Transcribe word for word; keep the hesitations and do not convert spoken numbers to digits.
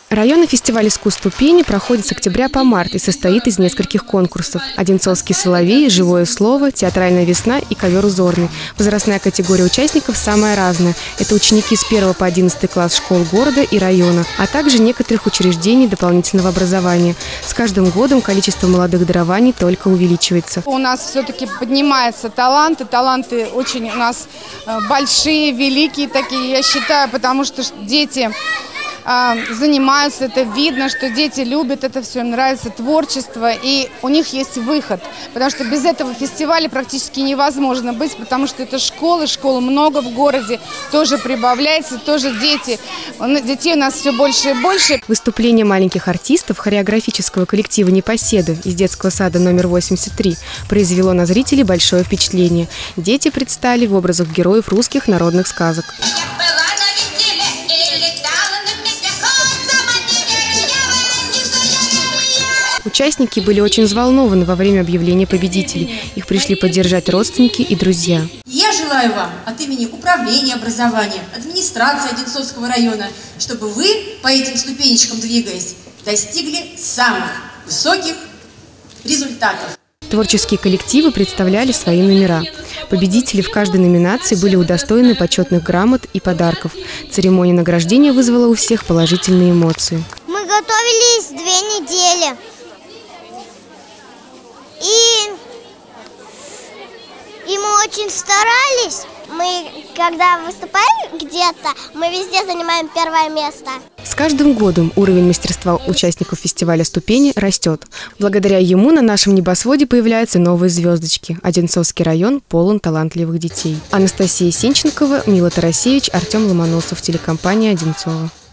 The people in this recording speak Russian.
Районный фестиваль искусств «Ступени» проходит с октября по март и состоит из нескольких конкурсов. «Одинцовский соловей», «Живое слово», «Театральная весна» и «Ковер узорный». Возрастная категория участников самая разная. Это ученики с первого по одиннадцатый класс школ города и района, а также некоторых учреждений дополнительного образования. С каждым годом количество молодых дарований только увеличивается. У нас все-таки поднимаются таланты. Таланты очень у нас большие, великие такие, я считаю, потому что дети занимаются, это видно, что дети любят это все, им нравится творчество, и у них есть выход, потому что без этого фестиваля практически невозможно быть, потому что это школы, школ много в городе, тоже прибавляется, тоже дети, детей у нас все больше и больше. Выступление маленьких артистов хореографического коллектива «Непоседы» из детского сада номер восемьдесят три произвело на зрителей большое впечатление. Дети предстали в образах героев русских народных сказок. Участники были очень взволнованы во время объявления победителей. Их пришли поддержать родственники и друзья. Я желаю вам от имени Управления образования, администрации Одинцовского района, чтобы вы по этим ступенечкам двигаясь, достигли самых высоких результатов. Творческие коллективы представляли свои номера. Победители в каждой номинации были удостоены почетных грамот и подарков. Церемония награждения вызвала у всех положительные эмоции. Мы готовились две недели. И, и мы очень старались. Мы, когда выступаем где-то, мы везде занимаем первое место. С каждым годом уровень мастерства участников фестиваля «Ступени» растет. Благодаря ему на нашем небосводе появляются новые звездочки. Одинцовский район полон талантливых детей. Анастасия Сенченкова, Мила Тарасевич, Артем Ломоносов, телекомпания «Одинцово».